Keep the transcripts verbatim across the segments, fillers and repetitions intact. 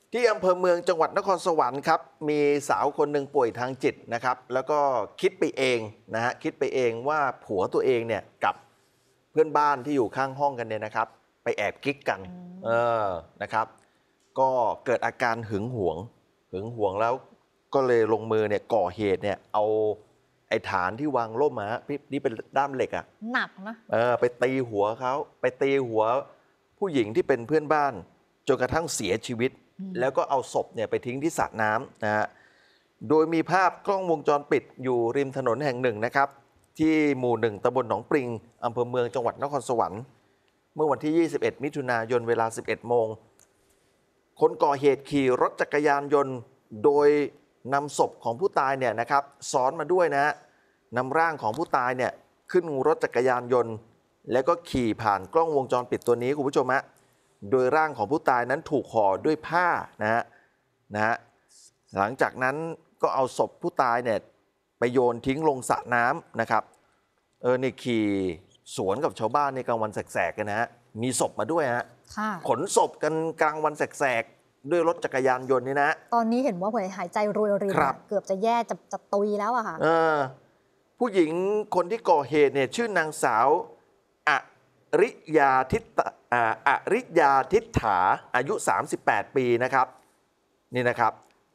ที่อำเภอเมืองจังหวัดนครสวรรค์ครับมีสาวคนหนึ่งป่วยทางจิตนะครับแล้วก็คิดไปเองนะฮะคิดไปเองว่าผัวตัวเองเนี่ยกับเพื่อนบ้านที่อยู่ข้างห้องกันเนี่ยนะครับไปแอบกิ๊กกันเออนะครับก็เกิดอาการหึงหวงหึงหวงแล้วก็เลยลงมือเนี่ยก่อเหตุเนี่ยเอาไอ้ฐานที่วางร่มมานี่เป็นด้ามเหล็กอะหนักนะเออไปตีหัวเขาไปตีหัวผู้หญิงที่เป็นเพื่อนบ้านจนกระทั่งเสียชีวิตแล้วก็เอาศพเนี่ยไปทิ้งที่สระน้ำนะฮะโดยมีภาพกล้องวงจรปิดอยู่ริมถนนแห่งหนึ่งนะครับที่หมู่หนึ่งตำบลหนองปริงอำเภอเมืองจังหวัดนครสวรรค์เมื่อวันที่ยี่สิบเอ็ดมิถุนายนเวลาสิบเอ็ดโมงคนก่อเหตุขี่รถจักรยานยนต์โดยนำศพของผู้ตายเนี่ยนะครับซ้อนมาด้วยนะฮะนำร่างของผู้ตายเนี่ยขึ้นรถจักรยานยนต์แล้วก็ขี่ผ่านกล้องวงจรปิดตัวนี้คุณผู้ชมฮะโดยร่างของผู้ตายนั้นถูกห่อด้วยผ้านะฮะนะฮะหลังจากนั้นก็เอาศพผู้ตายเนี่ยไปโยนทิ้งลงสระน้ำนะครับเออนี่ขี่สวนกับชาวบ้านในกลางวันแสกๆกันนะฮะมีศพมาด้วยฮะขนศพกันกลางวันแสกๆด้วยรถจักรยานยนต์นี่นะตอนนี้เห็นว่าหัวหายใจรวยรินเกือบจะแย่จะจะตุยแล้วอะค่ะผู้หญิงคนที่ก่อเหตุเนี่ยชื่อนางสาวอริยาทิตอริยาทิฏฐาอายุสามสิบแปดปีนะครับนี่นะครับ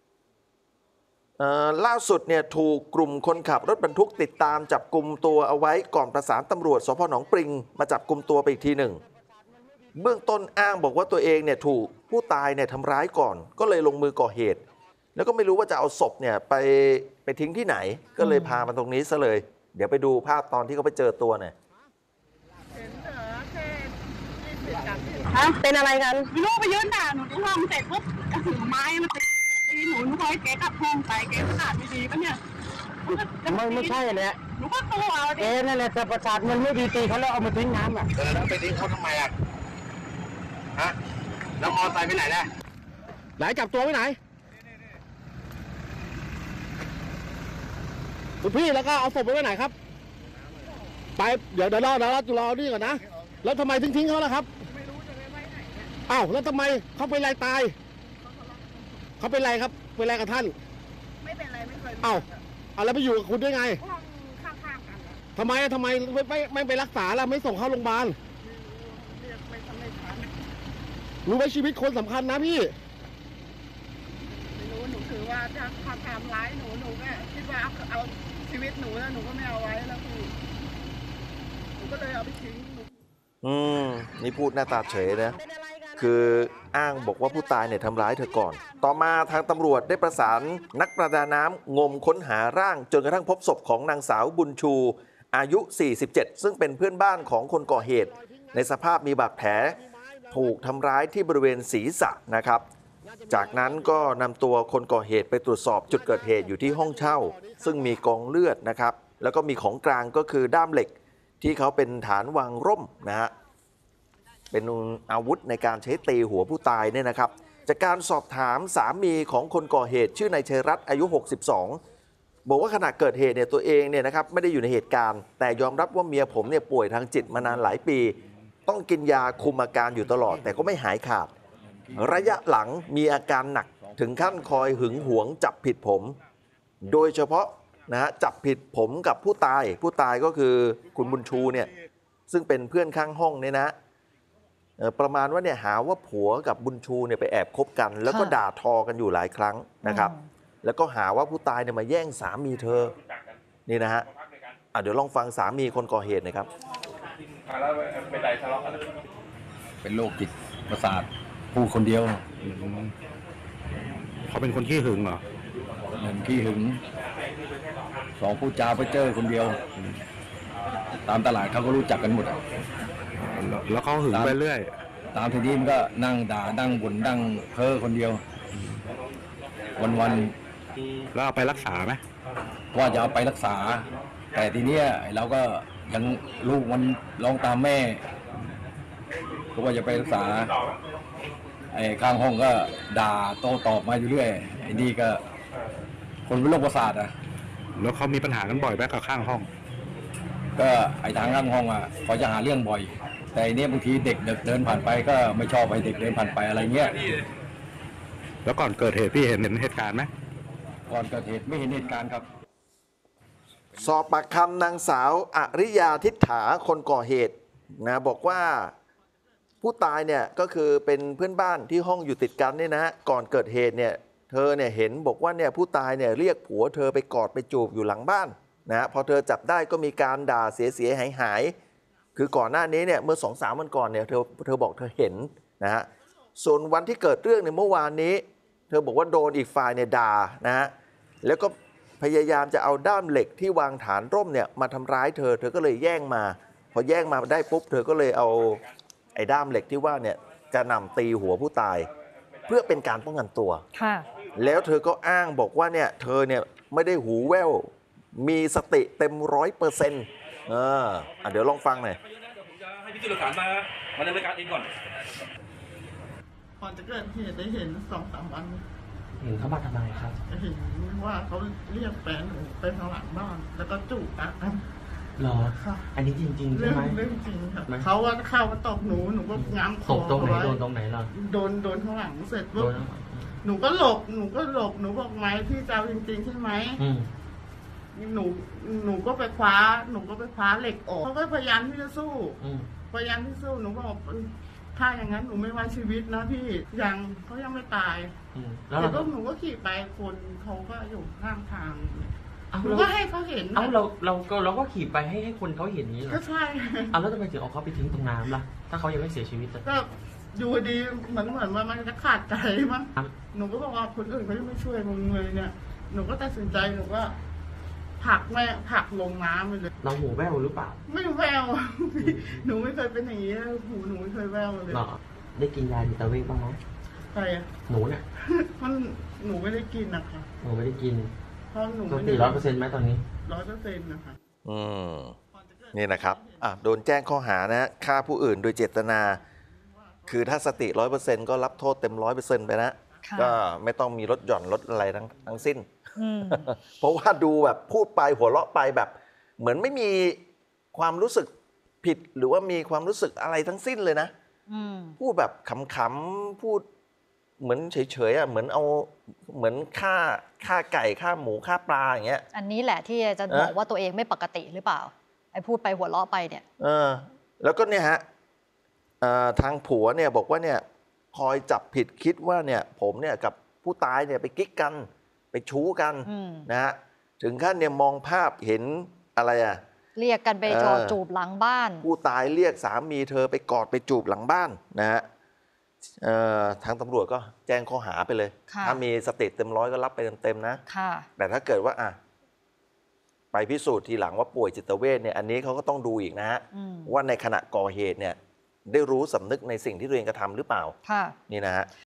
ล่าสุดเนี่ยถูกกลุ่มคนขับรถบรรทุกติดตามจับกลุ่มตัวเอาไว้ก่อนประสานตำรวจสพหนองปริงมาจับกลุ่มตัวไปอีกทีหนึ่งเบื้องต้นอ้างบอกว่าตัวเองเนี่ยถูกผู้ตายเนี่ยทำร้ายก่อนก็เลยลงมือก่อเหตุแล้วก็ไม่รู้ว่าจะเอาศพเนี่ยไปไปทิ้งที่ไหนก็เลยพามาตรงนี้ซะเลยเดี๋ยวไปดูภาพตอนที่เขาไปเจอตัวหน่อยเป็นอะไรกันลูกไปยืนด่าหนูที่ห้องเสร็จปุ๊บถือไม้มาตีหนูหนูคอยแกกลับห้องไปแกขนาดดีๆปะเนี่ยไม่ไม่ใช่แหละหนูก็ตัวเอาแกนั่นแหละแต่ประสาทมันไม่ดีตีเขาแล้วเอามาทิ้งน้ำอ่ะเออแล้วไปทิ้งเขาทำไมอ่ะฮะแล้วมอไซค์ไปไหนล่ะไหนจับตัวไว้ไหนคุณพี่แล้วก็เอาศพไว้ไหนครับไปเดี๋ยวเดี๋ยวรอเดี๋ยวรอจุฬานี่ก่อนนะแล้วทำไมทิ้งทิ้งเขาล่ะครับอ้าวแล้วทำไมเขาเป็นไรตายเขาเป็นไรครับเป็นไรกับท่านไม่เป็นไรไม่เคยอ้าวเอาแล้วไปอยู่กับคุณได้ไงห้องข้างๆกันทำไมทำไมไม่ไม่ไม่ไปรักษาแล้วไม่ส่งเข้าโรงพยาบาลไม่ทำไม่ทันรู้ไหมชีวิตคนสำคัญนะพี่ไม่รู้หนูถือว่าถ้าทำทำร้ายหนูหนูก็คิดว่าเอาชีวิตหนูแล้วหนูก็ไม่เอาไว้แล้วคือหนูก็เลยเอาไปทิ้งอืมนี่พูดหน้าตาเฉยนะคืออ้างบอกว่าผู้ตายเนี่ยทำร้ายเธอก่อนต่อมาทางตำรวจได้ประสานนักประดาน้ำงมค้นหาร่างจนกระทั่งพบศพของนางสาวบุญชูอายุสี่สิบเจ็ดซึ่งเป็นเพื่อนบ้านของคนก่อเหตุในสภาพมีบาดแผลถูกทำร้ายที่บริเวณศีรษะนะครับจากนั้นก็นำตัวคนก่อเหตุไปตรวจสอบจุดเกิดเหตุอยู่ที่ห้องเช่าซึ่งมีกองเลือดนะครับแล้วก็มีของกลางก็คือด้ามเหล็กที่เขาเป็นฐานวางร่มนะฮะเป็นอาวุธในการใช้ตีหัวผู้ตายเนี่ยนะครับจากการสอบถามสามีของคนก่อเหตุชื่อนายชัยรัตน์อายุหกสิบสองบอกว่าขณะเกิดเหตุเนี่ยตัวเองเนี่ยนะครับไม่ได้อยู่ในเหตุการณ์แต่ยอมรับว่าเมียผมเนี่ยป่วยทางจิตมานานหลายปีต้องกินยาคุมอาการอยู่ตลอดแต่ก็ไม่หายขาดระยะหลังมีอาการหนักถึงขั้นคอยหึงหวงจับผิดผมโดยเฉพาะนะฮะจับผิดผมกับผู้ตายผู้ตายก็คือคุณบุญชูเนี่ยซึ่งเป็นเพื่อนข้างห้องเนี่ยนะประมาณว่าเนี่ยหาว่าผัวกับบุญชูเนี่ยไปแอบคบกันแล้วก็ด่าทอกันอยู่หลายครั้งนะครับแล้วก็หาว่าผู้ตายเนี่ยมาแย่งสามีเธอนี่นะฮะอ่ะเดี๋ยวลองฟังสามีคนก่อเหตุหน่อยครับแล้วเป็นไรทะเลาะกันเป็นโรคจิตประสาทพูดคนเดียวเขาเป็นคนขี้หึงเหรอหนึ่งขี้หึงสองพูดจาไปเจอคนเดียวตามตลาดเขาก็รู้จักกันหมดแล้วเขาหึงไปเรื่อยตามทีนี้มันก็นั่งด่านั่งบ่นนั่งเพ้อคนเดียววันๆแล้วเอาไปรักษาไหมว่าจะเอาไปรักษาแต่ทีเนี้ยเราก็ยังลูกมันร้องตามแม่ก็ว่าจะไปรักษาไอ้ข้างห้องก็ด่าโต้ตอบมาอยู่เรื่อยไอ้นี่ก็คนเป็นโรคประสาทอ่ะแล้วเขามีปัญหากันบ่อยไหมกับข้างห้องก็ไอ้ทางข้างห้องอ่ะเขาจะหาเรื่องบ่อยแต่เนี้ยบางทีเด็กเดินผ่านไปก็ไม่ชอบไอ้เด็กเดินผ่านไปอะไรเงี้ยแล้วก่อนเกิดเหตุพี่เห็นเห็นเหตุการณ์ไหมก่อนเกิดเหตุไม่เห็นเหตุการณ์ครับสอบปากคำนางสาวอริยาทิฏฐาคนก่อเหตุนะบอกว่าผู้ตายเนี่ยก็คือเป็นเพื่อนบ้านที่ห้องอยู่ติดกันเนี่ยนะฮะก่อนเกิดเหตุเนี่ยเธอเนี่ยเห็นบอกว่าเนี่ยผู้ตายเนี่ยเรียกผัวเธอไปกอดไปจูบอยู่หลังบ้านนะฮะพอเธอจับได้ก็มีการด่าเสียเสียหายหายคือก่อนหน้านี้เนี่ยเมื่อสองสามวันก่อนเนี่ยเธอเธอบอกเธอเห็นนะฮะส่วนวันที่เกิดเรื่องในเมื่อวานนี้ เธอบอกว่าโดนอีกฝ่ายเนี่ยด่านะฮะแล้วก็พยายามจะเอาด้ามเหล็กที่วางฐานร่มเนี่ยมาทำร้ายเธอเธอก็เลยแย่งมาพอแย่งมาได้ปุ๊บเธอก็เลยเอาไอ้ด้ามเหล็กที่ว่าเนี่ยจะนำตีหัวผู้ตายเพื่อเป็นการป้องกันตัวค่ะแล้วเธอก็อ้างบอกว่าเนี่ยเธอเนี่ยไม่ได้หูแว่วมีสติเต็มร้อยเปอร์เซ็นต์เอออ่ะเดี๋ยวลองฟังหน่อยให้พิสูจน์หลักฐานมามาดำเนินการเองก่อนก่อนจะเกิดเหตุได้เห็นสองสามวันเห็นเขามาทำไมครับเห็นว่าเขาเรียกแฟนหนูไปทางหลังบ้านแล้วก็จูบกันหรอค่ะอันนี้จริงๆใช่เรื่องไหมเรื่องจริงค่ะไหมเขาว่าเข้ามาตบหนูหนูก็ง้างคตอกตรงไหนเขาว้โดนตรงไหนล่ะโดนโดนข้างหลังเสร็จโดปุ๊บนหนูก็หลบหนูก็หลบหนูบอกไหมพี่จะเอาจริงๆใช่ไหมอืมหนูหนูก็ไปคว้า หนูก็ไปคว้าเหล็กออกเขาก็พยายามที่จะสู้อืมพยายามที่สู้หนูบอกถ้าอย่างนั้นหนูไม่ไว้ชีวิตนะพี่ยังเขายังไม่ตายอืมแล้วแต่เราก็หนูก็ขี่ไปคนเขาก็อยู่ข้างทางเอาหนูเราก็ให้เขาเห็นเอาเราเราก็เราก็ขี่ไปให้ให้คนเขาเห็นนี้เหรก็อใช่เอาแล้วทำไมถึงเอาเขาไปทิ้งตรงน้ำล่ะ ถ้าเขายังไม่เสียชีวิตอะก็อยู่ดีเหมือนเหมือนว่ามันจะขาดใจมั้งครับหนูก็บอกว่าคนอื่นเขายังไม่ช่วยมึงเลยเนี่ยหนูก็ตัดสินใจหนูก็ผลักแม่ผลักลงน้ำไปเลยเราหูแว่วหรือเปล่าไม่แวว หนูไม่เคยเป็นอย่างนี้หูหนูไม่เคยแววเลยหรอได้กินยาจิตเวชบ้างไหมใช่อะหนูเนี่ยมันหนูไม่ได้กินนะคะหนูไม่ได้กินเพราะหนูสไม่ติได้ร้อยเปอร์เซ็นต์ไหมตอนนี้ร้อยเปอร์เซ็นต์นะคะอืมนี่นะครับอ่ะโดนแจ้งข้อหานะฆ่าผู้อื่นโดยเจตนา คือถ้าสติร้อยเปอร์เซ็นต์ก็รับโทษเต็มร้อยเปอร์เซ็นต์ไปนะค่ะก็ไม่ต้องมีลดหย่อนลดอะไรทั้งทั้งสิ้นอืมเพราะว่าดูแบบพูดไปหัวเราะไปแบบ เหมือนไม่มีความรู้สึกผิดหรือว่ามีความรู้สึกอะไรทั้งสิ้นเลยนะอืมพูดแบบขำๆพูดเหมือนเฉยๆอ่ะเหมือนเอาเหมือนฆ่าฆ่าไก่ฆ่าหมูฆ่าปลาอย่างเงี้ยอันนี้แหละที่จะเอ๊ะบอกว่าตัวเองไม่ปกติหรือเปล่า ไอ้พูดไปหัวเราะไปเนี่ยเออแล้วก็เนี่ยฮะเอ่อทางผัวเนี่ยบอกว่าเนี่ยคอยจับผิดคิดว่าเนี่ยผมเนี่ยกับผู้ตายเนี่ยไปกิ๊กกันไปชู้กันอืมนะฮะถึงขั้นเนี่ยมองภาพเห็นอะไรอ่ะเรียกกันไปเออจอจูบหลังบ้านผู้ตายเรียกสามีเธอไปกอดไปจูบหลังบ้านนะฮะเอ่อทางตำรวจก็แจ้งข้อหาไปเลยค่ะถ้ามีสติเต็มร้อยก็รับไปเต็มๆนะค่ะแต่ถ้าเกิดว่าอ่ะไปพิสูจน์ทีหลังว่าป่วยจิตเวชเนี่ยอันนี้เขาก็ต้องดูอีกนะฮะอืมว่าในขณะก่อเหตุเนี่ยได้รู้สำนึกในสิ่งที่ตัวเองกระทำหรือเปล่าค่ะนี่นะฮะ